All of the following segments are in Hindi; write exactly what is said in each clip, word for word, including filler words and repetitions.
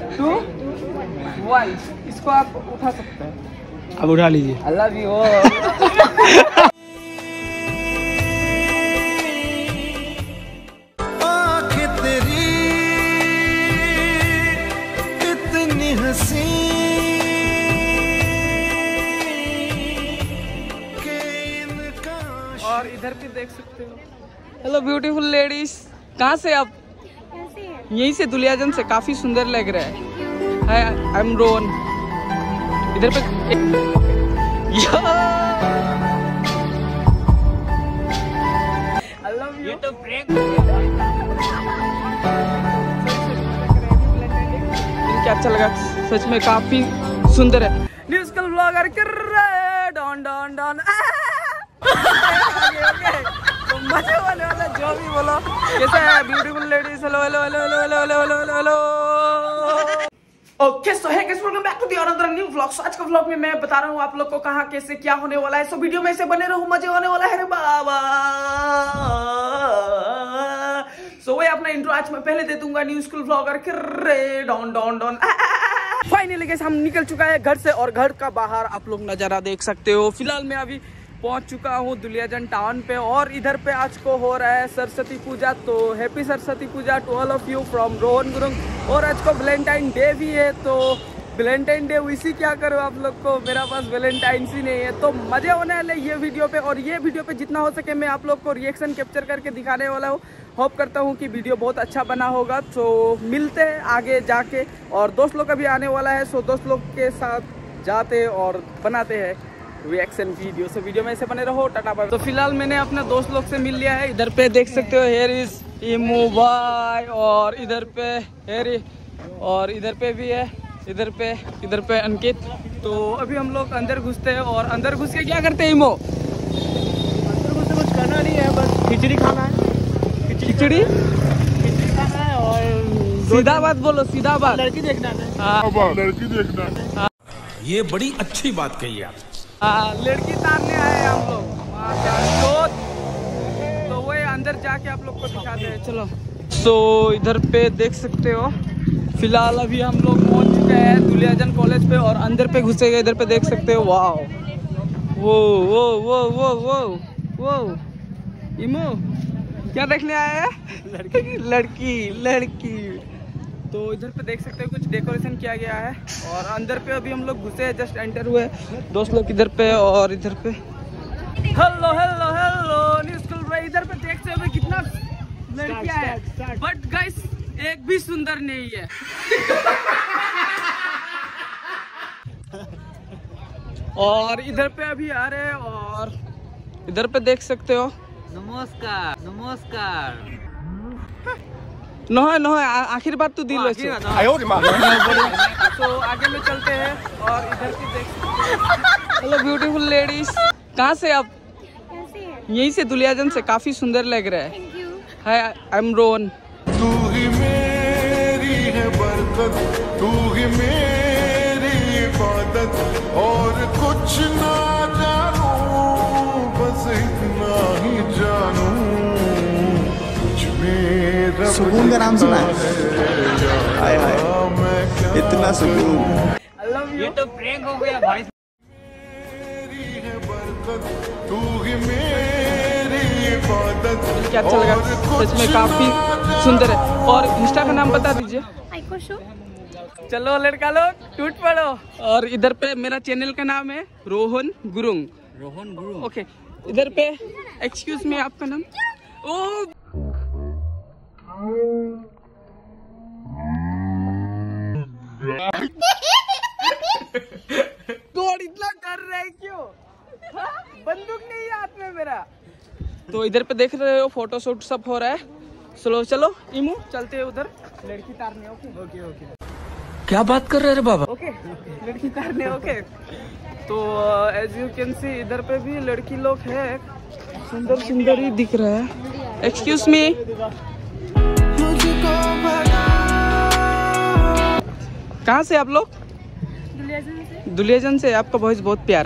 To one. इसको आप उठा सकते हैं। अब उठा लीजिए। I love you. आँखें तेरी इतनी हंसी के इनका। और इधर भी देख सकते हो। हेलो ब्यूटीफुल लेडीज, कहाँ से आप? यहीं से, दुलियाजन से। काफी सुंदर लग रहा है। Hi, I am Rohan. इधर पे आई लव यू। तो ब्रेक क्या अच्छा लगा, सच में काफी सुंदर है। न्यूज़ ब्लॉगर कर रहे डॉन डॉन डॉन। तो मजे वाले वाला जो भी बोलो। कैसा है beautiful ladies? Hello hello hello hello hello hello hello hello hello. Okay so है guys, welcome back to the another new vlog. So आज का व्लॉग में मैं बता रहा हूँ आप लोग को कहाँ कैसे क्या होने वाला है। सो वीडियो में से बने रहो, मजे होने वाला है रे बाबा। सो वही अपना इंट्रो आज मैं पहले दे दूंगा। न्यू स्कूल व्लॉगर कर डॉन डॉन डॉन। फाइनली गाइस हम निकल चुका है घर से, और घर का बाहर आप लोग नजारा देख सकते हो। फिलहाल मैं अभी पहुंच चुका हूं दुलियाजन टाउन पे, और इधर पे आज को हो रहा है सरस्वती पूजा। तो happy Saraswati Puja to all of you from Rohan Gurung. और आज को वैलेंटाइन डे भी है, तो वैलेंटाइन डे इसी क्या करो आप लोग को, मेरा पास वैलेंटाइन ही नहीं है। तो मजे होने वाले ये वीडियो पे, और ये वीडियो पे जितना हो सके मैं आप लोग को रिएक्शन कैप्चर करके दिखाने वाला हूँ। होप करता हूँ कि वीडियो बहुत अच्छा बना होगा। तो मिलते हैं आगे जाके, और दोस्त लोग अभी आने वाला है। सो दोस्त लोग के साथ जाते और बनाते हैं रिएक्शन वीडियो। से वीडियो में ऐसे बने रहो। Tata bye. तो फिलहाल मैंने अपने दोस्त लोग से मिल लिया है। इधर पे देख सकते हो हेयर इज इमू भाई, और इधर पे हेरी, और इधर पे भी है, इधर पे इधर पे अंकित। तो अभी हम लोग अंदर घुसते हैं, और अंदर घुस के क्या करते हैं इमो? अंदर घुस के कुछ करना नहीं है, बस खिचड़ी खाना है। खिचड़ी खिचड़ी खाना है, और सीधा बात बोलो, सीधा बात। लड़की देखना है। हाँ, लड़की देखना है। ये बड़ी अच्छी बात कही आप। हाँ, लड़की तारने आए हम लोग वहाँ पे। तो वो अंदर जाके आप लोग को दिखाते हैं, चलो। तो इधर पे देख सकते हो, फिलहाल अभी हम लोग पहुँच चुके हैं दुलियाजन कॉलेज पे, और अंदर पे घुसेंगे। इधर पे देख सकते हो, वाह वो वो वो वो वो वो इमो क्या देखने आया है? लड़की लड़की लड़की। तो इधर पे देख सकते हो कुछ डेकोरेशन किया गया है, और अंदर पे अभी हम लोग घुसे, जस्ट एंटर हुए दोस्त लोग इधर पे, और इधर पे hello hello hello new school भाई। इधर पे देखते हो कितना लड़कियां है, बट गाइस एक भी सुंदर नहीं है। और इधर पे अभी आ रहे हैं, और इधर पे देख सकते हो। नमस्कार नमस्कार। नो है नो है, आखिर बात तो दिल है। तो आगे में चलते हैं, और इधर भी देख सकते हो। हेलो ब्यूटीफुल लेडीज, कहाँ से आप? यहीं से, दुलियाजन से। काफी सुंदर लग रहा है। Hi, I am Rohan. तू ही मेरी है बरकत, तू ही मेरी इबादत, और कुछ ना जानू, बस इतना ही जानू, सुकून का नाम सुना है? हाय हाय, इतना सुकून। ये तो ब्रेक हो गया भाई। तू ही मेरी इबादत। क्या अच्छा लगा, सच में काफी सुंदर है। और इंस्टा का नाम बता दीजिए। चलो लड़का लोग टूट पड़ो। और इधर पे मेरा चैनल का नाम है रोहन गुरुंग। रोहन गुरुंग। ओके, इधर पे एक्सक्यूज मी, आपका नाम? ओ गॉड, इतना डर रहे हैं क्यों? हाँ? बंदूक नहीं है हाथ में मेरा। तो इधर पे देख रहे हो फोटो शूट सब हो रहा है। चलो चलो इमू, चलते हैं उधर लड़की तारने। Okay okay okay. क्या बात कर रहे रे बाबा? ओके, लड़की तारने। ओके, तो एज यू कैन सी इधर पे भी लड़की लोग है, सुंदर सुंदर ही दिख रहा है। एक्सक्यूज मी, कहाँ से आप लोग? दुलियाजन से। दुलियाजन से। आपका वॉइस बहुत प्यारा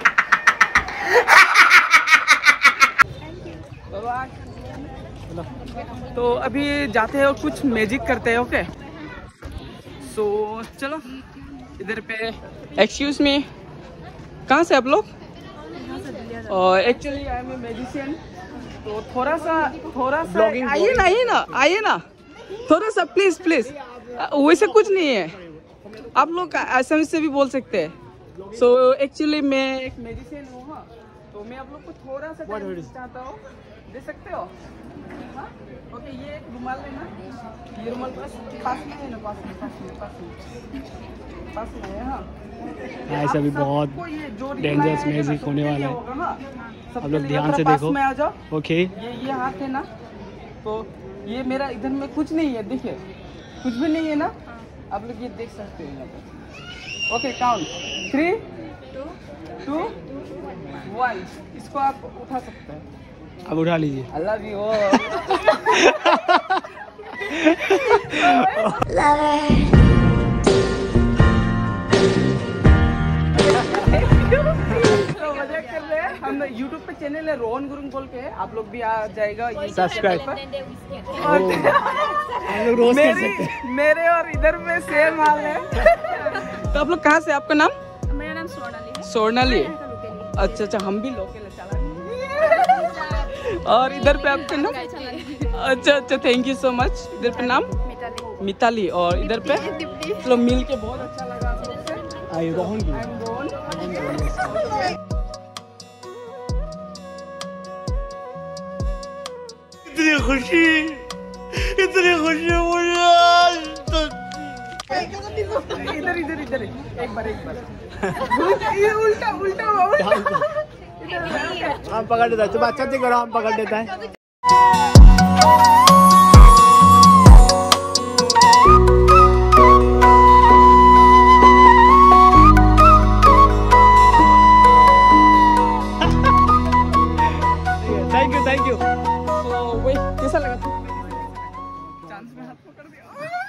है। तो अभी जाते हैं और कुछ मैजिक करते हैं। ओके सो चलो इधर पे। एक्सक्यूज मी, कहाँ से आप लोग? Actually I am a magician, तो थोड़ा सा थोड़ा सा आइए ना आइए ना आइए ना थोड़ा सा प्लीज प्लीज। वैसे कुछ नहीं है, आप लोग असमिया से भी बोल सकते हैं। सो एक्चुअली मैं एक मैजिशियन हूँ। हाँ, तो मैं आप लोग को थोड़ा सा टाइम चाहता हूँ, दे सकते हो? हाँ ओके, ये रुमाल लेना, ये रुमाल पास पास में है ना, पास में पास में पास में पास में है। हाँ ऐसा भी बहुत डेंजरस मैजिक होने वाला है, आप लोग ध्यान से देखो। में आ जाओ। ओके ये ये हाथ है ना, तो ये मेरा इधर में कुछ नहीं है, देखिए कुछ भी नहीं है ना, आप लोग ये देख सकते हो यहाँ पे। Okay count three two one, इसको आप उठा सकते हैं। अब उठा लीजिए। I love you. तो मजा कर रहे हैं हम। यूट्यूब पे चैनल है रोहन गुरुंग बोल के, आप लोग भी आ जाएगा सब्सक्राइब। मेरी मेरे और इधर में सेम हाल है। तो आप लोग कहाँ से? आपका नाम? मेरा नाम स्वर्णाली है। स्वर्णाली, अच्छा अच्छा, हम भी लोकल है, चला। और इधर पे आपका नाम? अच्छा अच्छा, थैंक यू सो मच। इधर पे नाम? मिताली। मिताली। और इधर पे? चलो मिल के बहुत अच्छा लगा आप लोग से। आई रोहन की। I am Rohan. इतनी खुशी, इतनी खुशी मुझे आज तक। इधर इधर इधर एक बार एक बार। ये उल्टा उल्टा उल्टा। हम पकड़ देता है, तुम अच्छा से करो, हम पकड़ देता है। Thank you thank you. तो वही कैसा लगा? चांस में हाथ पकड़ दिया।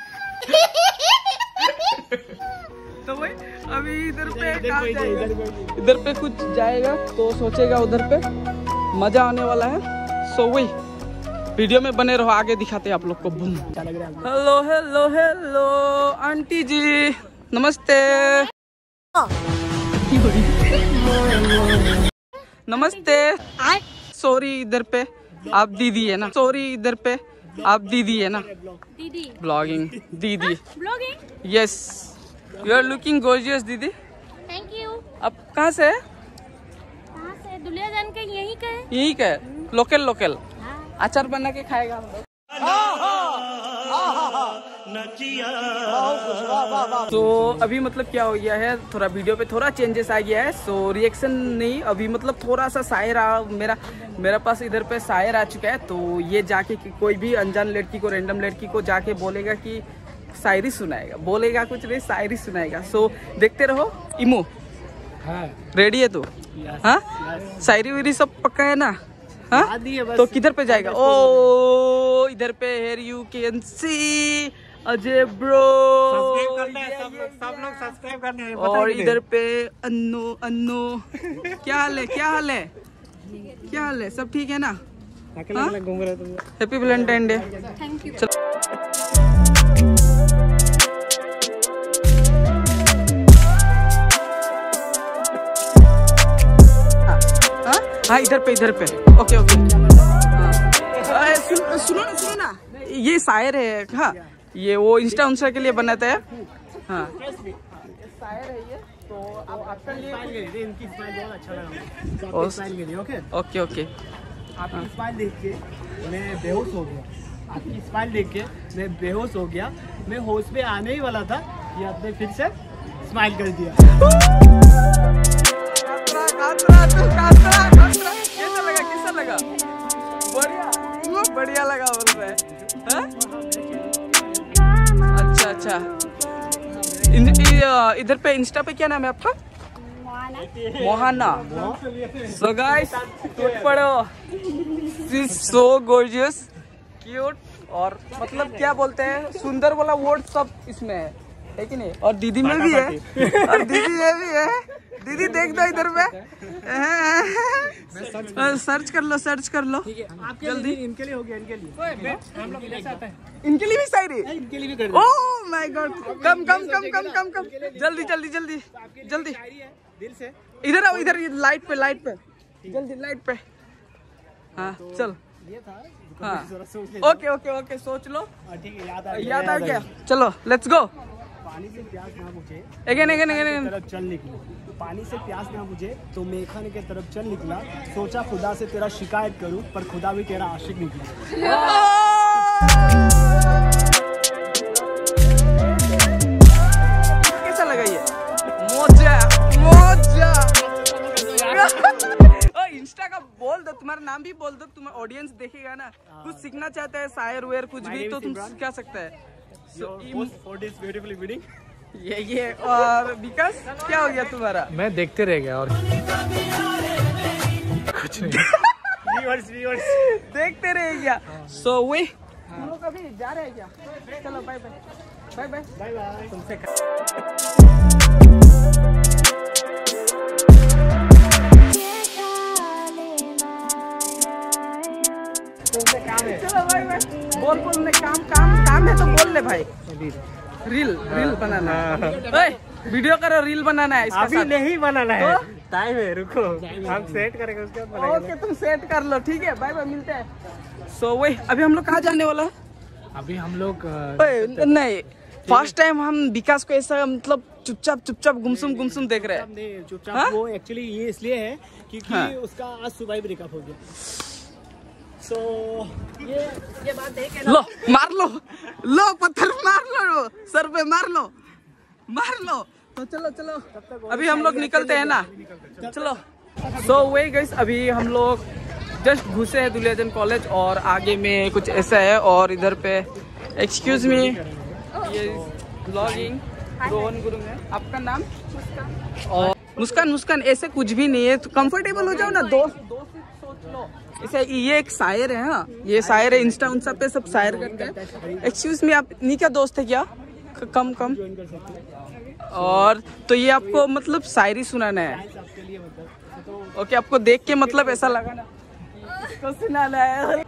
तो वही अभी इधर पे कहाँ जाएगा? इधर पे कुछ जाएगा तो सोचेगा उधर पे, मजा आने वाला है। सो वही वीडियो में बने रहो, आगे दिखाते हैं आप लोग को। Boom. Hello hello hello aunty ji, नमस्ते। नमस्ते। सॉरी इधर पे आप दीदी है ना? सॉरी इधर पे आप दीदी है ना? दीदी ब्लॉगिंग दीदी। Blogging. Yes, you are looking gorgeous दीदी। Thank you. आप कहाँ से? कहाँ से? दुलियाजान के यहीं का है। यही का है, लोकल लोकल। हाँ। अचार बना के खाएगा हम लोग। तो अभी मतलब क्या हो गया है, थोड़ा वीडियो पे थोड़ा चेंजेस आ गया है। सो रिएक्शन नहीं, अभी मतलब थोड़ा सा शायर आ, मेरा मेरा पास इधर पे शायर आ चुका है। तो ये जाके कि कोई भी अनजान लड़की को, रैंडम लड़की को जाके बोलेगा कि शायरी सुनाएगा, बोलेगा कुछ नहीं, शायरी सुनाएगा। सो देखते रहो। इमो रेडी है तू? हाँ, शायरी वीरी सब पक्का है ना? हाँ, तो किधर पे जाएगा? ओ इधर पे here you can see Ajay bro, सब लोग सब्सक्राइब करने हैं। और इधर पे अन्नू अन्नू। क्या हाल है? क्या हाल है? क्या हाल है? सब ठीक है ना? घूम रहे तुम। Happy Valentine day. Thank you. हाँ इधर पे इधर पे। Okay okay. हाँ। सुन, सुनो ना सुनो ना, ये शायर है। हाँ, ये वो इंस्टा उंस्टा के लिए बनाता है। हाँ शायर है ये। तो अब आपका लिए इनकी स्माइल बहुत अच्छा लगा। आपकी स्माइल के लिए। Okay okay okay. आपकी स्माइल देख के मैं बेहोश हो गया। आपकी स्माइल देख के मैं बेहोश हो गया। मैं होश में आने ही वाला था कि आपने फिर से स्माइल कर दिया। कैसा लगा? कैसा लगा? बढ़िया बढ़िया लगा बोल रहा है। अच्छा अच्छा। इधर पे इंस्टा पे क्या नाम है आपका? मोहाना। सो गाइस टूट पड़ो। सो गॉर्जियस, क्यूट, और मतलब क्या बोलते हैं, सुंदर वाला वर्ड सब इसमें है, है कि नहीं? और दीदी में भी है, और दीदी में भी है, दीदी देख दो इधर पे, सर्च कर लो सर्च कर लो जल्दी। इनके लिए हो गया, इनके लिए हम लोग इधर से आते हैं, इनके लिए भी शायरी, इनके लिए भी कर ओह माय गॉड, कम कम कम कम कम कम जल्दी जल्दी जल्दी जल्दी दिल से। इधर आओ, इधर लाइट पे लाइट पे जल्दी लाइट पे। हाँ चल, ये था हाँ सोच ले। ओके ओके ओके सोच लो, ठीक है, याद आ गया, याद आ गया, चलो लेट्स गो। पानी से प्यास ना बुझे अगेन अगेन अगेन तरफ चल निकली, पानी से प्यास ना बुझे तो मेखन के तरफ चल निकला, सोचा खुदा से तेरा शिकायत करूं पर खुदा भी तेरा आशिक निकला। कैसा लगा ये? मोजा मोजा। इंस्टा का बोल दो, तुम्हारा नाम भी बोल दो, तुम्हारा ऑडियंस देखेगा ना, कुछ सीखना चाहता है शायर वेयर कुछ भी तो तुम क्या सकता है। ये ये और विकास क्या हो गया तुम्हारा? मैं देखते रह गया और कुछ नहीं। व्यूअर्स व्यूअर्स देखते रह गया। सो वे हम लोग अभी जा रहे हैं क्या? चलो bye bye bye bye bye bye. तुमसे चलो भाई भाई बोल बोल ने काम काम काम है तो बोल ले भाई। रील रील बनाना है, वीडियो करो, रील बनाना है, अभी नहीं बनाना है, तो? टाइम है, रुको हम सेट करेंगे उसके बाद बनाएंगे। ओके तुम सेट कर लो, ठीक है, बाय बाय, मिलते हैं। सो so, वही अभी हम लोग कहाँ जाने वाला है? अभी हम लोग नहीं फर्स्ट टाइम हम विकास को ऐसा मतलब चुपचाप चुपचाप गुमसुम गुमसुम देख रहे हैं। नहीं चुपचाप, हाँ? वो एक्चुअली ये इसलिए है क्योंकि हाँ? उसका आज सुबह ब्रेकअप हो गया। सो so, ये ये बात है कि लो मार लो, लो पत्थर मार लो, सर पे मार लो मार लो। तो चलो चलो अभी हम लोग निकलते हैं ना, चलो। सो वे गाइस अभी हम लोग जस्ट घुसे हैं दुलियाजन कॉलेज और आगे में कुछ ऐसा है और इधर पे एक्सक्यूज मी ये ब्लॉगिंग रोहन गुरुंग है। आपका नाम? और मुस्कान मुस्कान ऐसे कुछ भी नहीं है, तो कंफर्टेबल हो जाओ ना, दोस्त दोस्त सोच लो। इसे ये एक शायर है, हाँ ये शायर है, इंस्टा उनसा पे सब शायर करते हैं। एक्सक्यूज मी आप नहीं क्या दोस्त है क्या? कम कम और तो ये आपको मतलब शायरी सुनाना है? ओके आपको देख के मतलब ऐसा लगा ना इसको सुनाना है।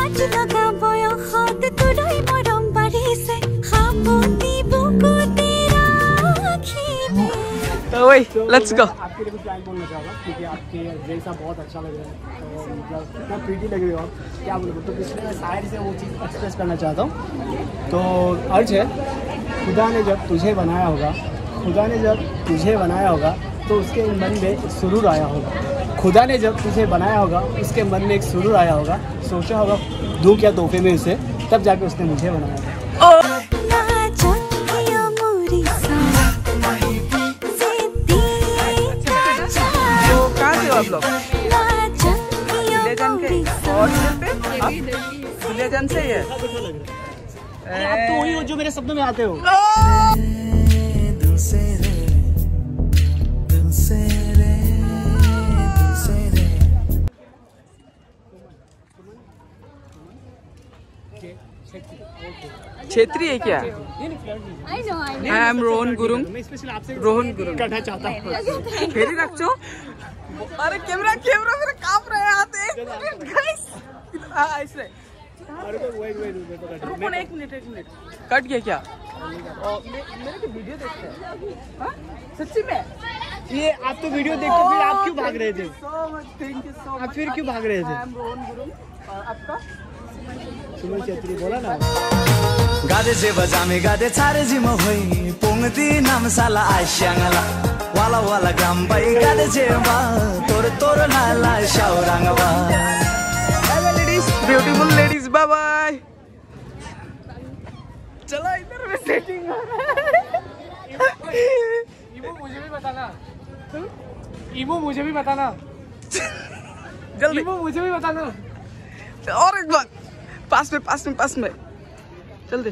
तो वही लेट्स गो। आपके लिए कुछ लाइन बोलना चाहूँगा क्योंकि आपके ड्रेस बहुत अच्छा लग रहा है, तो मतलब इतना प्रीटी लग रही हो आप, क्या बोलूँ, तो इसलिए मैं शायरी से वो चीज़ एक्सप्रेस करना चाहता हूँ। तो अर्ज है, खुदा ने जब तुझे बनाया होगा, खुदा ने जब तुझे बनाया होगा तो उसके मन में एक सुरूर आया होगा, खुदा ने जब तुझे बनाया होगा उसके मन में एक सुरूर आया होगा, सोचा होगा दूँ क्या तोहफे में उसे, तब जाके उसने मुझे बनाया था। आप लोग दुलियाजन के और पे आप दुलियाजन से ही है? अरे आप तो वही हो जो मेरे सपनों में आते हो। क्षेत्रीय है क्या? I know, I know. I am Rohan Gurung, मैं स्पेशल आपसे रोहन गुरुंग करना चाहता हूँ। फेरी रख चो। अरे कैमरा कैमरा मेरा कांप रहा है हाथ, एक मिनट गाइस ऐसे रुको ना, एक मिनट एक मिनट कट गया क्या? मेरे को वीडियो देखते हैं हाँ? सच्ची में ये आप तो वीडियो देखते फिर आप क्यों भाग रहे थे? So much, thank you so much. आप फिर क्यों भाग रहे थे? आई एम रोहन गुरुंग और आपका सुमन छेत्री, बोला ना। गादे जे बजामे गादे छारे जिम होई पोंगती नाम साला आश्यांगला वाला वाला गंबाई गादे जे बा तोर तोर नाला शावरांगवा। Bye bye ladies, beautiful ladies, bye bye. चलो इधर में सेटिंग हो रहा है। इमो मुझे भी बताना, इमो मुझे भी बताना, जल्दी इमो मुझे भी बताना। और एक बार पास में पास में पास में जल्दी।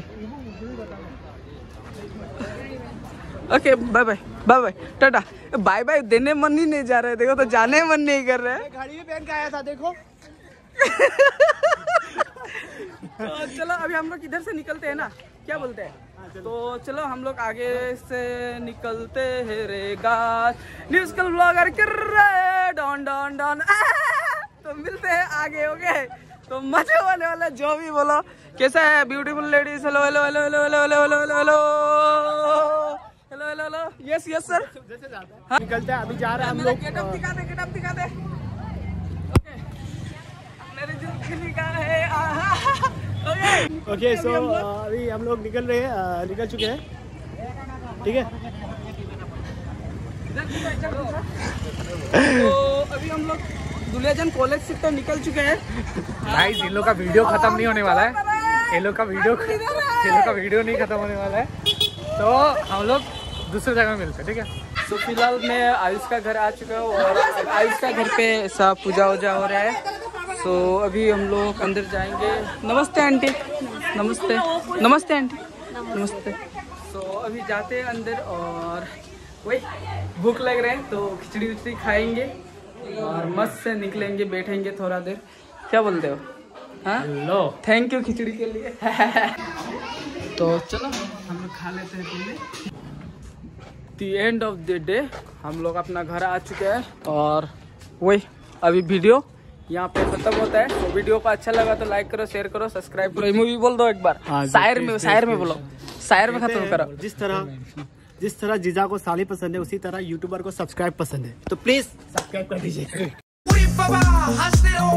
Okay bye bye bye bye tata. Bye bye देने मन ही नहीं जा रहे, देखो तो जाने मन नहीं कर रहे। घड़ी में पहन के आया था देखो। तो चलो अभी हम लोग इधर से निकलते हैं ना, क्या बोलते हैं? तो चलो हम लोग आगे से निकलते हैं रे गाइस। न्यूज़कल ब्लॉगर कर रहे डॉन डॉन डॉन। तो मिलते हैं आगे, ओके? तो मजे होने वाला, जो भी बोलो। कैसा है beautiful ladies? Hello hello hello hello hello hello hello hello hello hello hello hello. Yes yes sir. हाँ। निकलते हैं, अभी जा रहे हैं हम लोग। गेटअप दिखा दे, गेटअप दिखा दे। ओके, मेरे दिल का है। ओके ओके, सो अभी हम लोग निकल रहे हैं, निकल चुके हैं, ठीक है? तो अभी हम लोग दुलियाजन कॉलेज से तो निकल चुके हैं। गाइस, इन लोग का वीडियो खत्म नहीं होने वाला है। इन लोग का वीडियो इन लोग का वीडियो नहीं खत्म होने वाला है, तो हम लोग दूसरी जगह मिलते हैं, ठीक है? तो फिलहाल मैं आयुष का घर आ चुका हूँ और आयुष का घर पे सब पूजा वूजा हो रहा है। तो अभी हम लोग अंदर जाएंगे। नमस्ते आंटी। नमस्ते नमस्ते आंटी। नमस्ते। तो अभी जाते हैं अंदर और वही भूख लग रहे हैं तो खिचड़ी उचड़ी खाएंगे और मस्त से निकलेंगे, बैठेंगे थोड़ा देर। क्या बोलते हो? हाँ, लो थैंक यू खिचड़ी के लिए। तो चलो हम लोग खा लेते हैं पहले। The end of the day हम लोग अपना घर आ चुके हैं और वही अभी वीडियो यहाँ पे खत्म होता है। तो वीडियो को अच्छा लगा तो लाइक करो, शेयर करो, सब्सक्राइब करो। मूवी बोल दो एक बार। हाँ, शायर में शायर में बोलो, शायर में खत्म करो। जिस तरह जिस तरह जीजा को साली पसंद है, उसी तरह यूट्यूबर को सब्सक्राइब पसंद है, तो प्लीज सब्सक्राइब कर दीजिए।